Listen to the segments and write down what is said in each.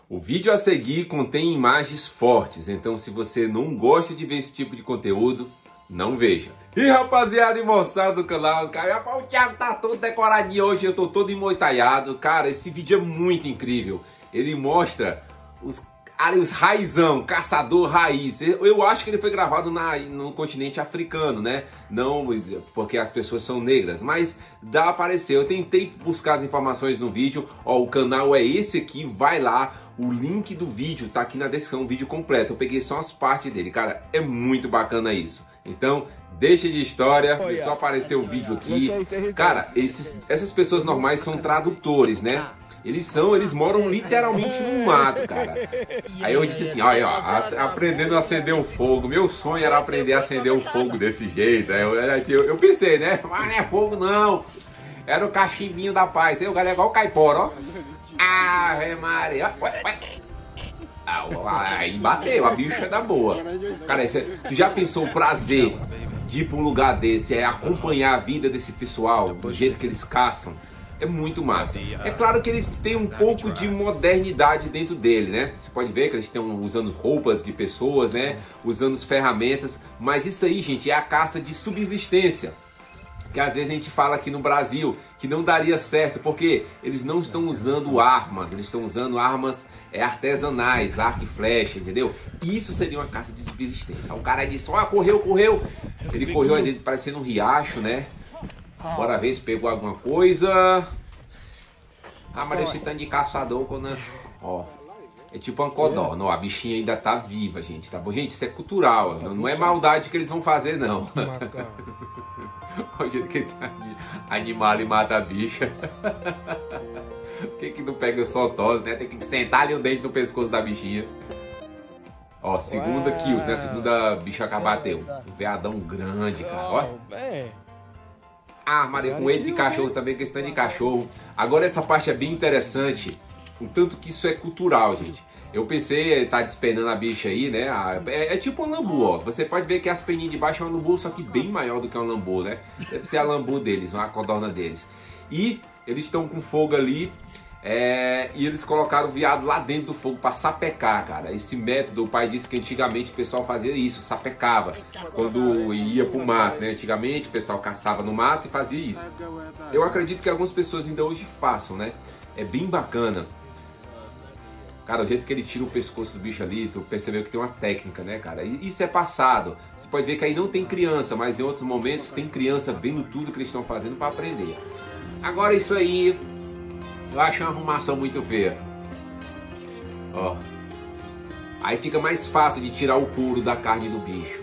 O vídeo a seguir contém imagens fortes, então se você não gosta de ver esse tipo de conteúdo, não veja. E rapaziada e moçada do canal, cara, o Thiago tá todo decoradinho hoje, eu tô todo emoitaiado. Cara, esse vídeo é muito incrível. Ele mostra os raizão, caçador raiz. Eu acho que ele foi gravado no continente africano, né? Não porque as pessoas são negras, mas dá a aparecer. Eu tentei buscar as informações no vídeo. Ó, o canal é esse aqui, vai lá. O link do vídeo tá aqui na descrição, o vídeo completo. Eu peguei só as partes dele, cara, é muito bacana isso. Então, deixa de história, só aparecer o vídeo aqui. Cara, essas pessoas normais são tradutores, né? Eles moram literalmente no mato, cara. Aí eu disse assim, olha, aprendendo a acender o fogo. Meu sonho era aprender a acender o fogo desse jeito. Aí eu pensei, né? Mas não é fogo não. Era o cachimbinho da paz. Aí o galera é igual o caipora, ó. Ave Maria. Aí bateu, a bicha da boa. Cara, tu já pensou o prazer de ir pra um lugar desse, acompanhar a vida desse pessoal, do jeito que eles caçam? É muito massa. É claro que eles têm um pouco de modernidade dentro dele, né? Você pode ver que eles estão usando roupas de pessoas, né? Usando ferramentas. Mas isso aí, gente, é a caça de subsistência. Que às vezes a gente fala aqui no Brasil que não daria certo, porque eles não estão usando armas, eles estão usando armas artesanais, arco e flecha, entendeu? Isso seria uma caça de subsistência. O cara disse, ó, correu. Ele correu ali parecendo um riacho, né? Bora ver se pegou alguma coisa. Ah, mas esse tanto de caçador quando... Ó, é tipo um codó. Não, a bichinha ainda tá viva, gente, tá bom? Gente, isso é cultural, não é maldade que eles vão fazer, não. Olha o jeito que esse animal ali mata a bicha. Por que não pega só tosse, né? Tem que sentar ali o dente no pescoço da bichinha. Ó, segunda kills, né? Segunda bicha que bateu. Um veadão grande, cara, ó. Ah, Maria, com ele de cachorro também, questão de cachorro. Agora essa parte é bem interessante, o tanto que isso é cultural, gente. Eu pensei, tá despenando a bicha aí, né? É tipo um lambu, ó. Você pode ver que as peninhas de baixo é um lambu, só que bem maior do que um lambu, né? Deve ser a lambu deles, a codorna deles. E eles estão com fogo ali, e eles colocaram o veado lá dentro do fogo para sapecar, cara. Esse método, o pai disse que antigamente o pessoal fazia isso, sapecava, quando ia pro mato, né? Antigamente o pessoal caçava no mato e fazia isso. Eu acredito que algumas pessoas ainda hoje façam, né? É bem bacana. Cara, o jeito que ele tira o pescoço do bicho ali, tu percebeu que tem uma técnica, né, cara? E isso é passado. Você pode ver que aí não tem criança, mas em outros momentos tem criança vendo tudo que eles estão fazendo para aprender. Agora isso aí, eu acho uma arrumação muito feia. Ó. Aí fica mais fácil de tirar o couro da carne do bicho.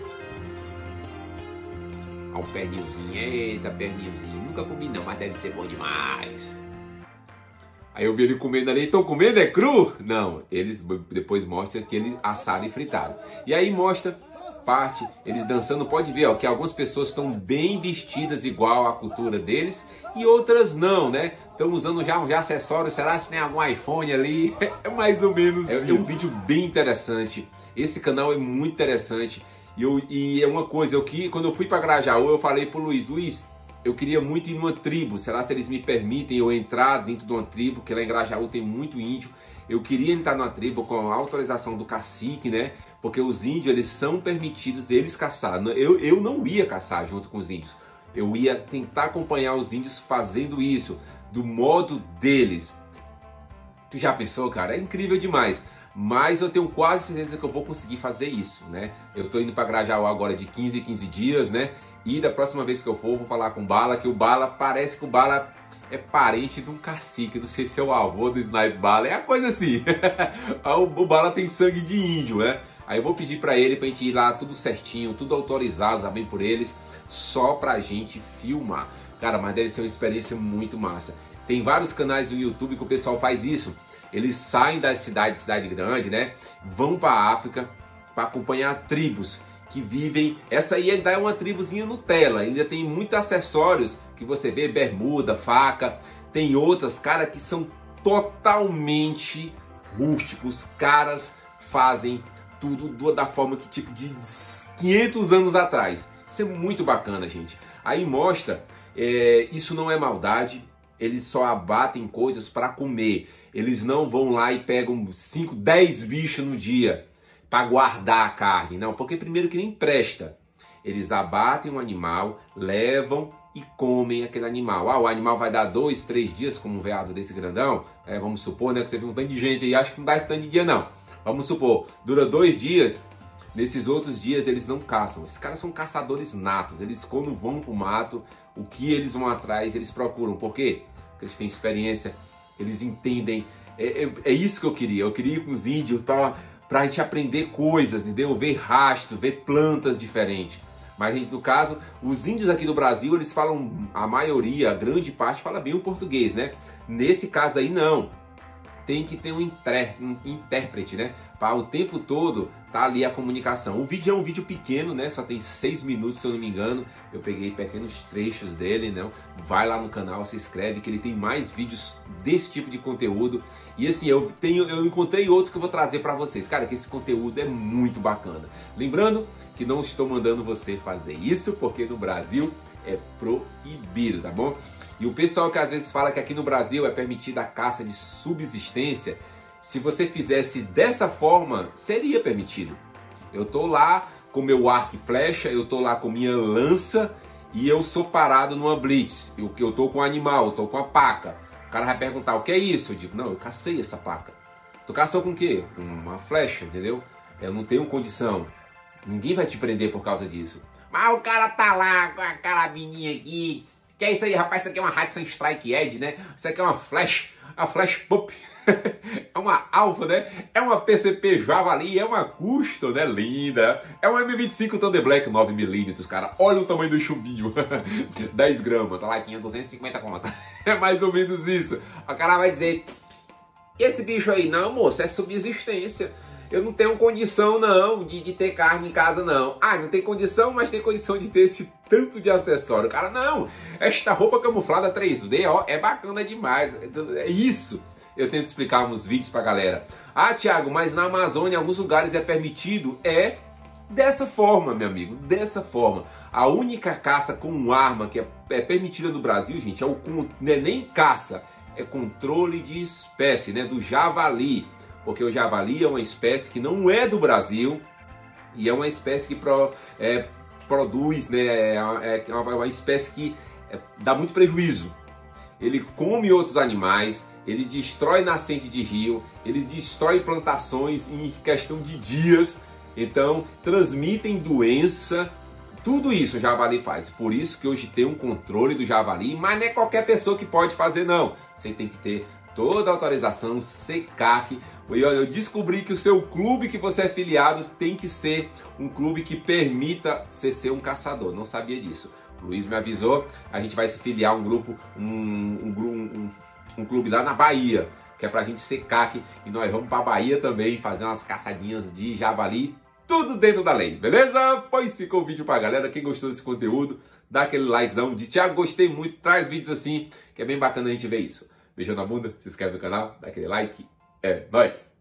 Ó, um pernilzinho. Eita, pernilzinho. Nunca comi não, mas deve ser bom demais. Aí eu vi ele comendo ali, estão comendo, é cru? Não, eles depois mostram que ele assaram e fritaram. E aí mostra parte, eles dançando, pode ver ó, que algumas pessoas estão bem vestidas igual à cultura deles e outras não, né? Estão usando já um acessório, será que tem algum iPhone ali? É mais ou menos isso. É um vídeo bem interessante, esse canal é muito interessante. E é uma coisa, quando eu fui para Grajaú, eu falei pro Luiz, eu queria muito ir numa tribo, será se eles me permitem eu entrar dentro de uma tribo, que lá em Grajaú tem muito índio. Eu queria entrar numa tribo com a autorização do cacique, né? Porque os índios, eles são permitidos, eles caçar. Eu não ia caçar junto com os índios. Eu ia tentar acompanhar os índios fazendo isso, do modo deles. Tu já pensou, cara? É incrível demais. Mas eu tenho quase certeza que eu vou conseguir fazer isso, né? Eu tô indo para Grajaú agora de 15 em 15 dias, né? E da próxima vez que eu for, vou falar com o Bala, que o Bala, parece que o Bala é parente de um cacique, não sei se é o avô do Snipe Bala, é a coisa assim. O Bala tem sangue de índio, né? Aí eu vou pedir pra ele, pra gente ir lá tudo certinho, tudo autorizado também por eles, só pra gente filmar. Cara, mas deve ser uma experiência muito massa. Tem vários canais do YouTube que o pessoal faz isso. Eles saem da cidade grande, né? Vão pra África pra acompanhar tribos que vivem, essa aí ainda é uma tribuzinha Nutella, ainda tem muitos acessórios que você vê, bermuda, faca, tem outras, cara, que são totalmente rústicos, caras fazem tudo da forma que tipo de 500 anos atrás. Isso é muito bacana, gente. Aí mostra, isso não é maldade, eles só abatem coisas para comer. eles não vão lá e pegam 5, 10 bichos no dia para guardar a carne. Não, porque primeiro que nem presta. Eles abatem um animal, levam e comem aquele animal. Ah, o animal vai dar 2, 3 dias como um veado desse grandão. Vamos supor, né, que você viu um tanto de gente aí, acho que não dá esse tanto de dia não. Vamos supor, dura 2 dias, nesses outros dias eles não caçam. Esses caras são caçadores natos, eles quando vão pro mato, o que eles vão atrás, eles procuram. Por quê? Porque eles têm experiência, eles entendem. É isso que eu queria ir com os índios pra gente aprender coisas, entendeu? Ver rastro, ver plantas diferentes. Mas no caso, os índios aqui do Brasil, eles falam, a maioria, a grande parte, fala bem o português, né? Nesse caso aí, não. Tem que ter um intérprete, né? Para o tempo todo tá ali a comunicação. O vídeo é um vídeo pequeno, né? Só tem 6 minutos, se eu não me engano. Eu peguei pequenos trechos dele, né? Vai lá no canal, se inscreve, que ele tem mais vídeos desse tipo de conteúdo. E assim, eu encontrei outros que eu vou trazer para vocês. Cara, que esse conteúdo é muito bacana. Lembrando que não estou mandando você fazer isso, porque no Brasil é proibido, tá bom? E o pessoal que às vezes fala que aqui no Brasil é permitida a caça de subsistência, se você fizesse dessa forma, seria permitido. Eu tô lá com meu arco e flecha, eu tô lá com minha lança e eu sou parado numa blitz. Eu tô com um animal, eu tô com a paca. O cara vai perguntar, o que é isso? Eu digo, não, eu cacei essa paca. Tu caçou com o quê? Com uma flecha, entendeu? Eu não tenho condição. Ninguém vai te prender por causa disso. Mas o cara tá lá com a carabininha aqui. Que é isso aí, rapaz? Isso aqui é uma Hudson Strike Edge, né? Isso aqui é uma Flash Pup. É uma Alpha, né? É uma PCP Javali, é uma Custom, né? Linda. É uma M25 Thunder Black 9mm, cara. Olha o tamanho do chumbinho. 10 gramas. A latinha 250 conta. É mais ou menos isso. O cara vai dizer, esse bicho aí, não, moço, é subsistência. Eu não tenho condição, não, de ter carne em casa, não. Ah, não tem condição, mas tem condição de ter esse tanto de acessório. Cara, não, esta roupa camuflada 3D, ó, é bacana demais. É isso. Eu tento explicar nos vídeos pra galera. Ah, Thiago, mas na Amazônia, em alguns lugares é permitido. É dessa forma, meu amigo, dessa forma. A única caça com arma que é permitida no Brasil, gente, não é nem caça, é controle de espécie, né, do javali. Porque o javali é uma espécie que não é do Brasil e é uma espécie que produz, né, é uma espécie que dá muito prejuízo. Ele come outros animais, ele destrói nascente de rio, ele destrói plantações em questão de dias, então transmitem doença. Tudo isso o javali faz. Por isso que hoje tem um controle do javali, mas não é qualquer pessoa que pode fazer, não. Você tem que ter toda a autorização, CCAC. Eu descobri que o seu clube que você é filiado tem que ser um clube que permita você ser um caçador. Não sabia disso. O Luiz me avisou, a gente vai se filiar a um grupo, um clube lá na Bahia, que é pra gente ser CAC, e nós vamos pra Bahia também fazer umas caçadinhas de javali, tudo dentro da lei, beleza? Pois ficou o vídeo pra galera, quem gostou desse conteúdo, dá aquele likezão, diz, Thiago, gostei muito, traz vídeos assim, que é bem bacana a gente ver isso. Beijão na bunda, se inscreve no canal, dá aquele like, é nóis!